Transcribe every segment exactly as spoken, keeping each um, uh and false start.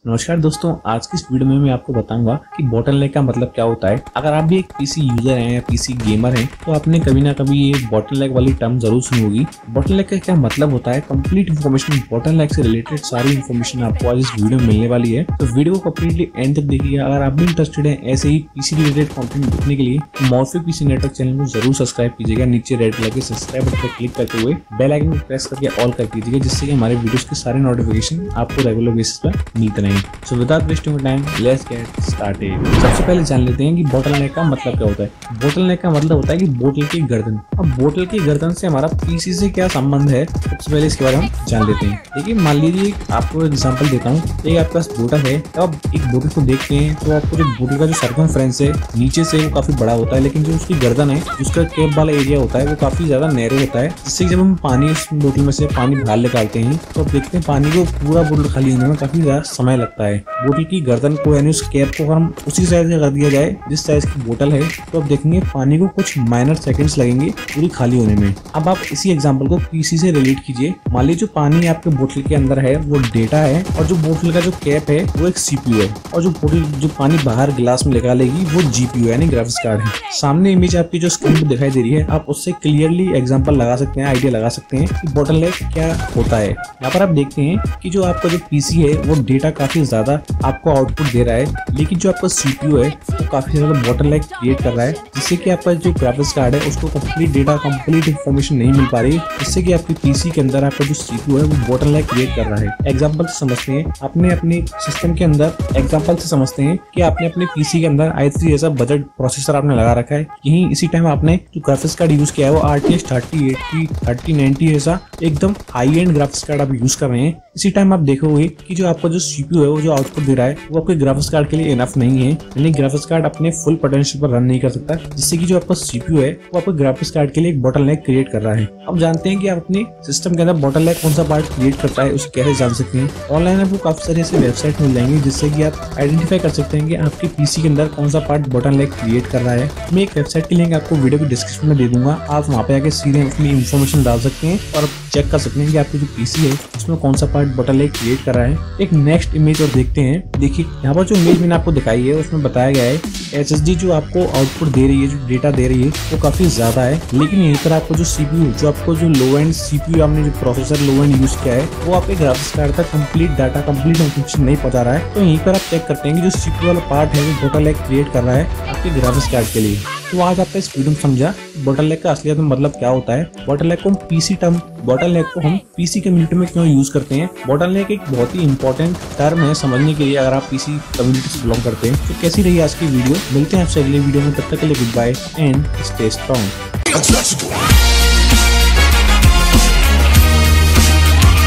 नमस्कार दोस्तों, आज की इस वीडियो में मैं आपको बताऊंगा कि बॉटलनेक का मतलब क्या होता है। अगर आप भी एक पीसी यूजर हैं या पीसी गेमर हैं तो आपने कभी ना कभी ये बॉटलनेक वाली टर्म जरूर सुनी होगी। बॉटलनेक का क्या मतलब होता है, कंप्लीट इन्फॉर्मेशन बॉटलनेक से रिलेटेड सारी इन्फॉर्मेशन आपको आज इस वीडियो में मिलने वाली है। तो वीडियो को कंप्लीटली एंड तक देखिए। अगर आप भी इंटरेस्टेड है ऐसे ही पीसी रिलेटेड कंटेंट देखने के लिए तो मॉर्फी पीसी नेटवर्क चैनल को जरूर सब्सक्राइब कीजिएगा। नीचे रेड कलर के सब्सक्राइब बटन पर क्लिक करते हुए बेल आइकन को प्रेस करके ऑल कर दीजिएगा, जिससे कि हमारे वीडियोस के सारे नोटिफिकेशन आपको रेगुलर बेसिस पर मिलते रहें। So without wasting time let's get started. सबसे पहले जान लेते हैं कि बॉटलनेक का मतलब क्या होता है। बॉटलनेक का मतलब होता है कि बोतल की गर्दन। अब बोतल की गर्दन से हमारा पीसी से क्या संबंध है, सबसे पहले इसके बारे में हम जान लेते हैं। देखिए, मान लीजिए आपको एग्जांपल देता हूँ। एक आपके पास बोतल है, तो आप एक बोतल को देखते हैं तो आपको जो बोतल का जो सर्कमफ्रेंस है नीचे से वो काफी बड़ा होता है, लेकिन जो उसकी गर्दन है, उसका कैप वाला एरिया होता है वो काफी ज्यादा नैरो होता है, जिससे जब हम पानी इस बोतल में से पानी बाहर निकालते हैं तो आप देखते हैं पानी को पूरा बोतल खाली होने में काफी ज्यादा समय लगता है। बोतल की गर्दन को यानी उस कैप को हम उसी साइज का कर दिया जाए जिस साइज की बोतल है, तो आप देखेंगे पानी को कुछ माइनर सेकंड्स लगेंगे पूरी खाली होने में। अब आप इसी एग्जांपल को पीसी से रिलेट कीजिए। मान लीजिए जो पानी आपके बोतल के अंदर है वो डेटा है, और जो बोतल का जो कैप है वो एक सीपीयू है, और जो बोतल जो पानी बाहर गिलास में निकालेगी वो जीपीयू यानी ग्राफिक्स कार्ड है। सामने इमेज आपकी जो स्क्रीन पर दिखाई दे रही है, आप उससे क्लियरली एग्जाम्पल लगा सकते हैं, आइडिया लगा सकते हैं कि बॉटलनेक क्या होता है। यहाँ पर आप देखते हैं कि जो आपका जो पीसी है वो डेटा काफी ज्यादा आपको आउटपुट दे रहा है, लेकिन जो आपका सीपीयू है वो काफी ज्यादा बॉटलनेक क्रिएट कर रहा है, जिससे कि आपका जो ग्राफिक्स कार्ड है उसको कंप्लीट डेटा कंप्लीट इन्फॉर्मेशन नहीं मिल पा रही, जिससे कि आपकी पीसी के अंदर आपका जो सीपीयू है वो बॉटलनेक क्रिएट कर रहा है। एग्जांपल से समझते हैं, आपने अपने सिस्टम के अंदर एग्जांपल से समझते हैं कि आपने अपने पीसी के अंदर आई थ्री जैसा बजट प्रोसेसर आपने लगा रखा है। यही इसी टाइम आपने जो ग्राफिक्स कार्ड यूज किया है वो RTX thirty eighty thirty ninety जैसा एकदम हाई एंड ग्राफिक्स कार्ड आप यूज कर रहे हैं। इसी टाइम आप देखोगे कि जो आपका जो सीपीयू है वो जो आउटपुट दे रहा है वो आपके ग्राफिक्स कार्ड के लिए इनफ नहीं है, यानी ग्राफिक्स कार्ड अपने फुल पोटेंशियल पर रन नहीं कर सकता, जिससे कि जो आपका सीपीयू है वो आपके ग्राफिक्स कार्ड के लिए एक बॉटलनेक क्रिएट कर रहा है। अब जानते हैं कि आप अपने सिस्टम के अंदर बॉटलनेक कौन सा पार्ट क्रिएट करता है, उसे कैसे जान सकते हैं। ऑनलाइन आपको काफी सारे ऐसे वेबसाइट मिल जाएंगे जिससे कि आप आइडेंटिफाई कर सकते हैं कि आपके पीसी के अंदर कौन सा पार्ट बॉटलनेक क्रिएट कर रहा है। मैं एक वेबसाइट की लिंक आपको वीडियो की डिस्क्रिप्शन में दे दूंगा, आप वहाँ पे आके सीधे अपनी इन्फॉर्मेशन डाल सकते हैं और चेक कर सकते हैं कि आपकी जो पीसी है उसमें कौन सा पार्ट बॉटलनेक क्रिएट कर रहा है। एक नेक्स्ट इमेज और देखते हैं। देखिए, यहाँ पर जो इमेज मैंने आपको दिखाई है उसमें बताया गया है एसएसडी जो आपको आउटपुट दे रही है, जो डेटा दे रही है वो काफी ज्यादा है, लेकिन यहीं पर आपको जो सीपीयू जो आपको जो लो एंड सीपीयू आपने जो प्रोसेसर लो एंड यूज किया है वो आपके ग्राफिक्स कार्ड तक कंप्लीट डाटा कंप्लीट इन्फॉर्मेशन नहीं पहुंचा रहा है। तो यहीं पर आप चेक करते हैं कि जो सीपीयू वाला पार्ट है वो बॉटलनेक क्रिएट कर रहा है आपके ग्राफिक्स कार्ड के लिए। तो आज आपका इस वीडियो में समझा बॉटलनेक का असलियत में मतलब क्या होता है। बॉटलनेक को हम पीसी टर्म बॉटलनेक को हम पीसी कम्युनिटी में क्यों यूज करते हैं। बॉटलनेक एक बहुत ही इंपॉर्टेंट टर्म है समझने के लिए अगर आप पीसी कम्युनिटी से बिलोंग करते हैं। तो कैसी रही आज की वीडियो, मिलते हैं आपसे अगले वीडियो में, तब तक के लिए goodbye and stay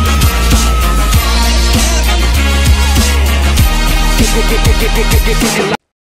strong.